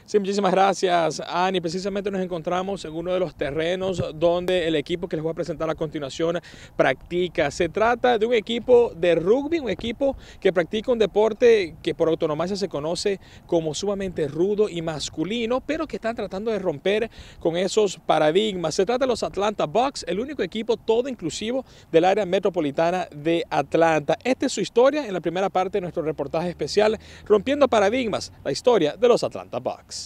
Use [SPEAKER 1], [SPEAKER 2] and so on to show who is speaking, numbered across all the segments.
[SPEAKER 1] Sí, muchísimas gracias, Ani. Precisamente nos encontramos en uno de los terrenos donde el equipo que les voy a presentar a continuación practica. Se trata de un equipo de rugby, un equipo que practica un deporte que por autonomía se conoce como sumamente rudo y masculino, pero que están tratando de romper con esos paradigmas. Se trata de los Atlanta Bucks, el único equipo todo inclusivo del área metropolitana de Atlanta. Esta es su historia en la primera parte de nuestro reportaje especial, Rompiendo Paradigmas, la historia de los Atlanta Bucks.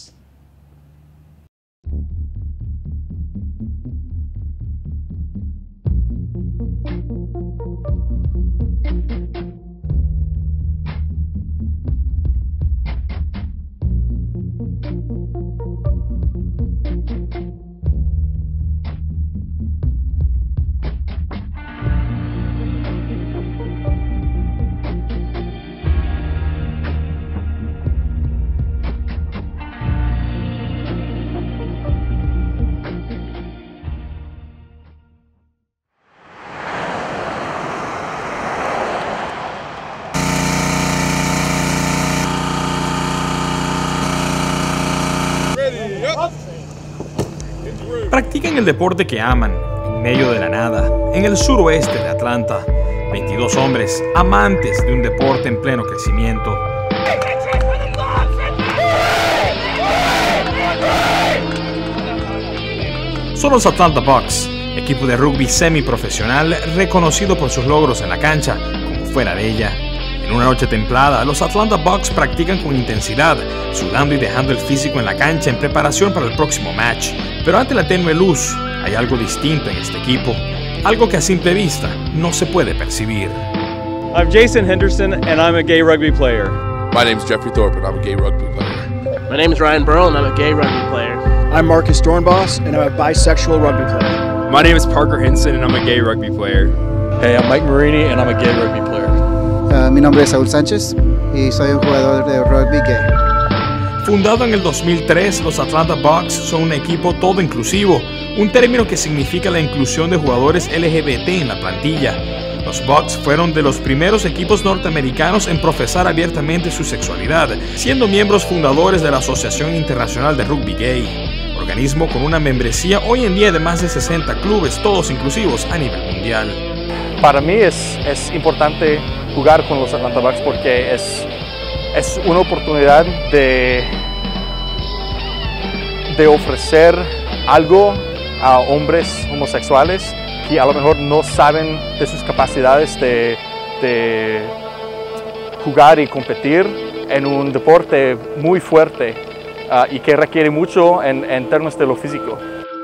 [SPEAKER 1] Practican el deporte que aman, en medio de la nada, en el suroeste de Atlanta. 22 hombres, amantes de un deporte en pleno crecimiento. Son los Atlanta Bucks, equipo de rugby semiprofesional reconocido por sus logros en la cancha como fuera de ella. En una noche templada, los Atlanta Bucks practican con intensidad, sudando y dejando el físico en la cancha en preparación para el próximo match. Pero ante la tenue luz, hay algo distinto en este equipo, algo que a simple vista no se puede percibir.
[SPEAKER 2] I'm Jason Henderson and I'm a gay rugby player.
[SPEAKER 3] My name's Jeffrey Thorpe and I'm a gay rugby player.
[SPEAKER 4] My name is Ryan Burrell and I'm a gay rugby player.
[SPEAKER 5] I'm Marcus Dornbos and I'm a bisexual rugby player.
[SPEAKER 6] My name is Parker Hinson and I'm a gay rugby player.
[SPEAKER 2] Hey, I'm Mike Marini and I'm a gay rugby player.
[SPEAKER 7] Mi nombre es Saúl Sánchez y soy un jugador de rugby gay.
[SPEAKER 1] Fundado en el 2003, los Atlanta Bucks son un equipo todo inclusivo, un término que significa la inclusión de jugadores LGBT en la plantilla. Los Bucks fueron de los primeros equipos norteamericanos en profesar abiertamente su sexualidad, siendo miembros fundadores de la Asociación Internacional de Rugby Gay, organismo con una membresía hoy en día de más de 60 clubes, todos inclusivos a nivel mundial.
[SPEAKER 8] Para mí es importante jugar con los Atlanta Bucks porque es una oportunidad de ofrecer algo a hombres homosexuales que a lo mejor no saben de sus capacidades de jugar y competir en un deporte muy fuerte y que requiere mucho en términos de lo físico.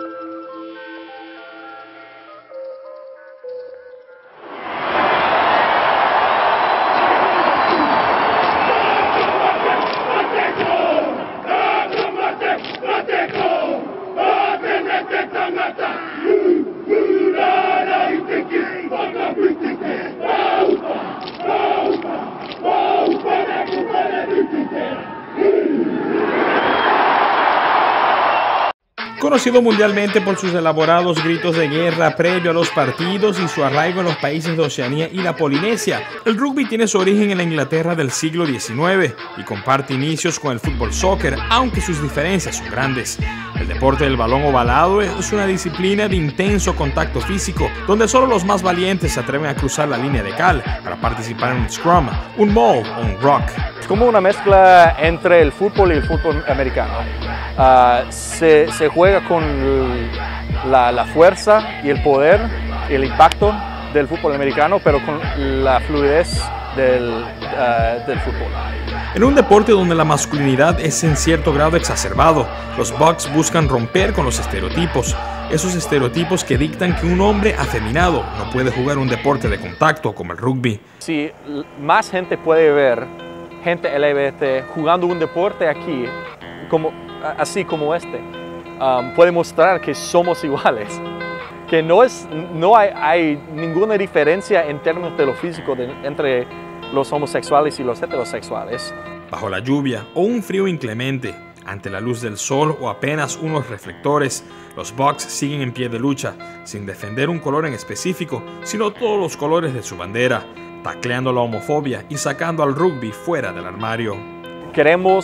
[SPEAKER 1] Conocido mundialmente por sus elaborados gritos de guerra previo a los partidos y su arraigo en los países de Oceanía y la Polinesia, el rugby tiene su origen en la Inglaterra del siglo XIX y comparte inicios con el fútbol soccer, aunque sus diferencias son grandes. El deporte del balón ovalado es una disciplina de intenso contacto físico, donde solo los más valientes se atreven a cruzar la línea de cal para participar en un scrum, un maul o un rock.
[SPEAKER 8] Es como una mezcla entre el fútbol y el fútbol americano. Se juega con la fuerza y el poder y el impacto del fútbol americano, pero con la fluidez del fútbol.
[SPEAKER 1] En un deporte donde la masculinidad es en cierto grado exacerbado, los Bucks buscan romper con los estereotipos, esos estereotipos que dictan que un hombre afeminado no puede jugar un deporte de contacto como el rugby.
[SPEAKER 8] Si más gente puede ver gente LGBT jugando un deporte aquí, así como este, puede mostrar que somos iguales, que no hay ninguna diferencia en términos de lo físico entre los homosexuales y los heterosexuales.
[SPEAKER 1] Bajo la lluvia o un frío inclemente, ante la luz del sol o apenas unos reflectores, los Bucks siguen en pie de lucha, sin defender un color en específico, sino todos los colores de su bandera, tacleando la homofobia y sacando al rugby fuera del armario.
[SPEAKER 8] Queremos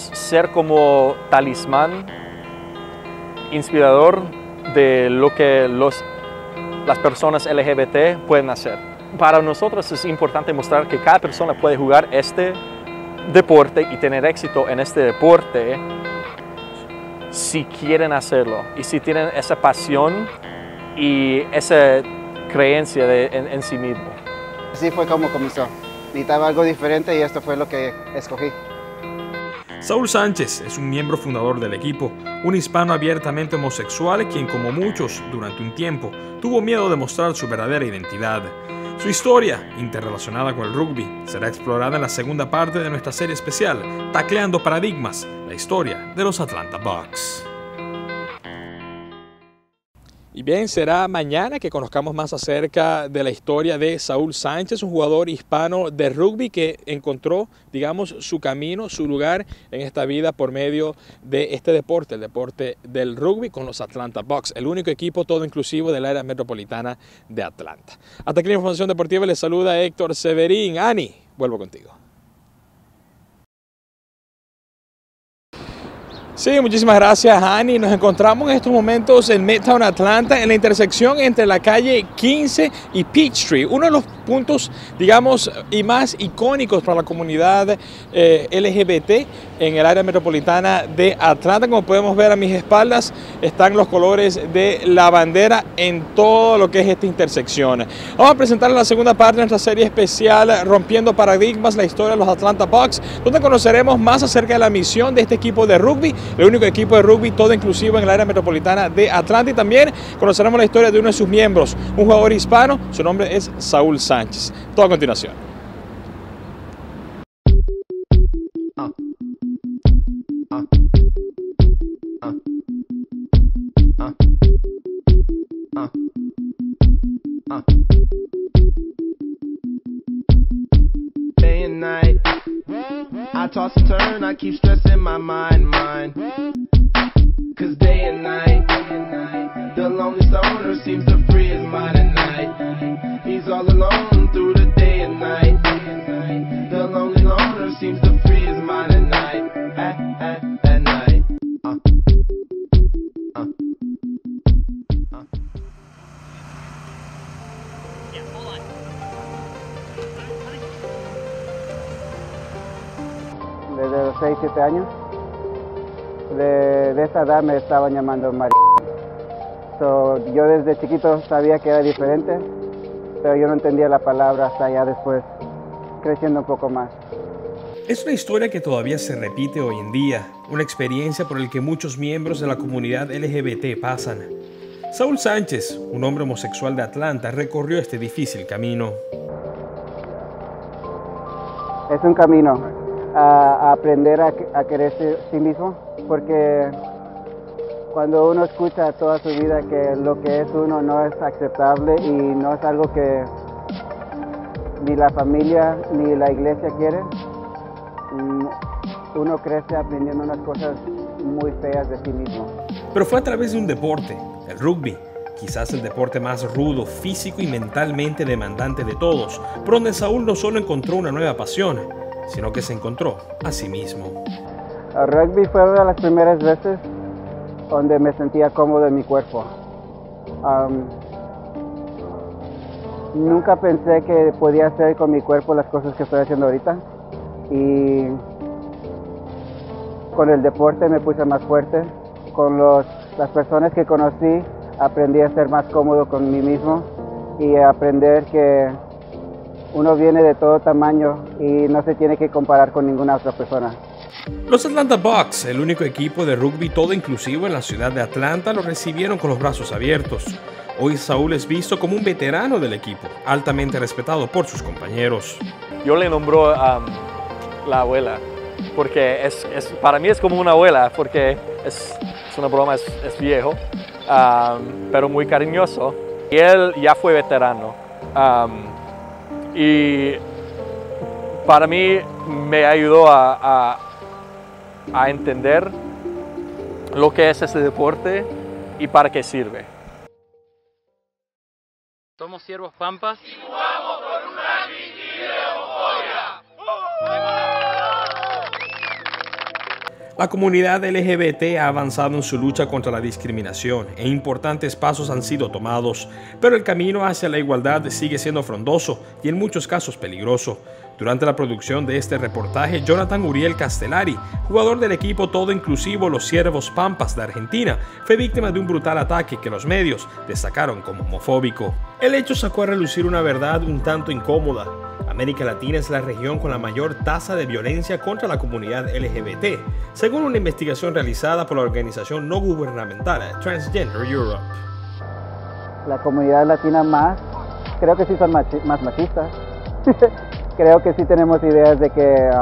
[SPEAKER 8] ser como talismán inspirador de lo que las personas LGBT pueden hacer. Para nosotros es importante mostrar que cada persona puede jugar este deporte y tener éxito en este deporte si quieren hacerlo y si tienen esa pasión y esa creencia en sí mismo.
[SPEAKER 7] Así fue como comenzó. Necesitaba algo diferente y esto fue lo que escogí.
[SPEAKER 1] Saúl Sánchez es un miembro fundador del equipo, un hispano abiertamente homosexual quien, como muchos, durante un tiempo, tuvo miedo de mostrar su verdadera identidad. Su historia, interrelacionada con el rugby, será explorada en la segunda parte de nuestra serie especial, Tacleando Paradigmas, la historia de los Atlanta Bucks. Y bien, será mañana que conozcamos más acerca de la historia de Saúl Sánchez, un jugador hispano de rugby que encontró, digamos, su camino, su lugar en esta vida por medio de este deporte, el deporte del rugby con los Atlanta Bucks, el único equipo todo inclusivo del área metropolitana de Atlanta. Hasta aquí la información deportiva, les saluda Héctor Severín. Ani, vuelvo contigo. Sí, muchísimas gracias, Ani. Nos encontramos en estos momentos en Midtown Atlanta, en la intersección entre la calle 15 y Peachtree, uno de los puntos, digamos, y más icónicos para la comunidad LGBT en el área metropolitana de Atlanta. Como podemos ver a mis espaldas, están los colores de la bandera en todo lo que es esta intersección. Vamos a presentar la segunda parte de nuestra serie especial, Rompiendo Paradigmas, la historia de los Atlanta Bucks, donde conoceremos más acerca de la misión de este equipo de rugby, el único equipo de rugby todo inclusivo en el área metropolitana de Atlanta, y también conoceremos la historia de uno de sus miembros, un jugador hispano, su nombre es Saúl Sánchez. Todo a continuación.
[SPEAKER 9] Day and night, I toss and turn, I keep stressing my mind. Cause day and night, the lonely stoner seems to free his mind at night. He's all alone through the day and night. The lonely loner seems to free his mind at night. At night.
[SPEAKER 7] Desde los 6, 7 años, de esa edad me estaban llamando María. Yo desde chiquito sabía que era diferente, pero yo no entendía la palabra hasta ya después, creciendo un poco más.
[SPEAKER 1] Es una historia que todavía se repite hoy en día, una experiencia por la que muchos miembros de la comunidad LGBT pasan. Saúl Sánchez, un hombre homosexual de Atlanta, recorrió este difícil camino.
[SPEAKER 7] Es un camino a aprender a quererse a sí mismo, porque cuando uno escucha toda su vida que lo que es uno no es aceptable y no es algo que ni la familia ni la iglesia quiere, uno crece aprendiendo unas cosas muy feas de sí mismo.
[SPEAKER 1] Pero fue a través de un deporte, el rugby, quizás el deporte más rudo, físico y mentalmente demandante de todos, por donde Saúl no solo encontró una nueva pasión, sino que se encontró a sí mismo.
[SPEAKER 7] El rugby fue una de las primeras veces donde me sentía cómodo en mi cuerpo. Nunca pensé que podía hacer con mi cuerpo las cosas que estoy haciendo ahorita, y con el deporte me puse más fuerte. Con las personas que conocí aprendí a ser más cómodo con mí mismo y a aprender que uno viene de todo tamaño y no se tiene que comparar con ninguna otra persona.
[SPEAKER 1] Los Atlanta Bucks, el único equipo de rugby todo inclusivo en la ciudad de Atlanta, lo recibieron con los brazos abiertos. Hoy Saúl es visto como un veterano del equipo, altamente respetado por sus compañeros.
[SPEAKER 8] Yo le nombro la abuela, porque para mí es como una abuela, porque es una broma, es viejo, pero muy cariñoso. Y él ya fue veterano. Y para mí me ayudó a entender lo que es ese deporte y para qué sirve.
[SPEAKER 4] Somos Siervos Pampas y
[SPEAKER 3] jugamos por un rugby libre de homofobia.
[SPEAKER 1] La comunidad LGBT ha avanzado en su lucha contra la discriminación e importantes pasos han sido tomados, pero el camino hacia la igualdad sigue siendo frondoso y en muchos casos peligroso. Durante la producción de este reportaje, Jonathan Uriel Castellari, jugador del equipo todo inclusivo Los Ciervos Pampas de Argentina, fue víctima de un brutal ataque que los medios destacaron como homofóbico. El hecho sacó a relucir una verdad un tanto incómoda. América Latina es la región con la mayor tasa de violencia contra la comunidad LGBT, según una investigación realizada por la organización no gubernamental Transgender Europe.
[SPEAKER 7] La comunidad latina creo que sí son más machistas. Creo que sí tenemos ideas de que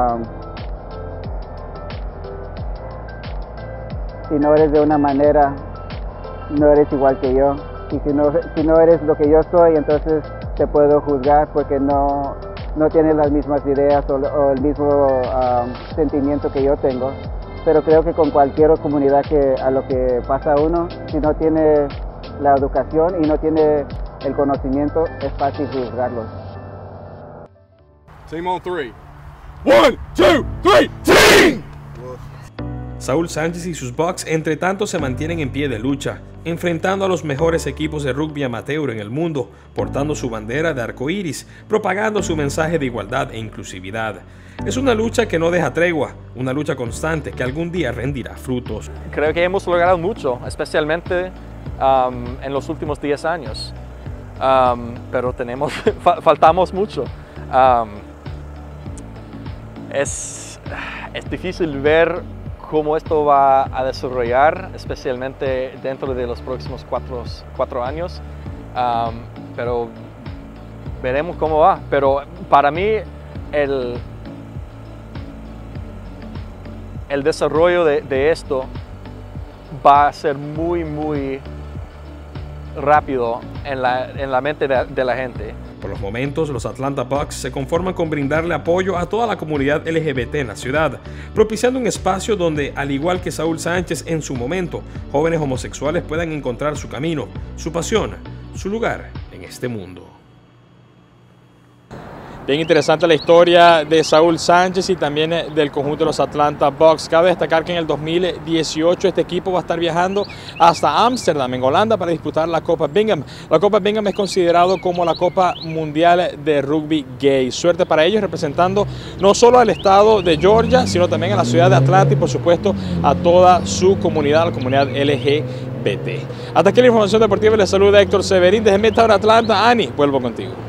[SPEAKER 7] si no eres de una manera, no eres igual que yo. Y si no eres lo que yo soy, entonces te puedo juzgar porque no tienes las mismas ideas o el mismo sentimiento que yo tengo. Pero creo que con cualquier comunidad a lo que pasa uno, si no tiene la educación y no tiene el conocimiento, es fácil juzgarlos.
[SPEAKER 6] Team on three. 1, 2, 3, team!
[SPEAKER 1] Saúl Sánchez y sus Bucks entre tanto se mantienen en pie de lucha, enfrentando a los mejores equipos de rugby amateur en el mundo, portando su bandera de arcoíris, propagando su mensaje de igualdad e inclusividad. Es una lucha que no deja tregua, una lucha constante que algún día rendirá frutos.
[SPEAKER 8] Creo que hemos logrado mucho, especialmente en los últimos 10 años, pero faltamos mucho. Es difícil ver cómo esto va a desarrollar, especialmente dentro de los próximos cuatro años, pero veremos cómo va. Pero para mí el desarrollo de esto va a ser muy rápido en la mente de la gente.
[SPEAKER 1] Por los momentos, los Atlanta Bucks se conforman con brindarle apoyo a toda la comunidad LGBT en la ciudad, propiciando un espacio donde, al igual que Saúl Sánchez en su momento, jóvenes homosexuales puedan encontrar su camino, su pasión, su lugar en este mundo. Bien interesante la historia de Saúl Sánchez y también del conjunto de los Atlanta Bucks. Cabe destacar que en el 2018 este equipo va a estar viajando hasta Ámsterdam, en Holanda, para disputar la Copa Bingham. La Copa Bingham es considerado como la Copa Mundial de Rugby Gay. Suerte para ellos, representando no solo al estado de Georgia, sino también a la ciudad de Atlanta y por supuesto a toda su comunidad, la comunidad LGBT. Hasta aquí la información deportiva. Les saluda Héctor Severín desde Midtown Atlanta. Ani, vuelvo contigo.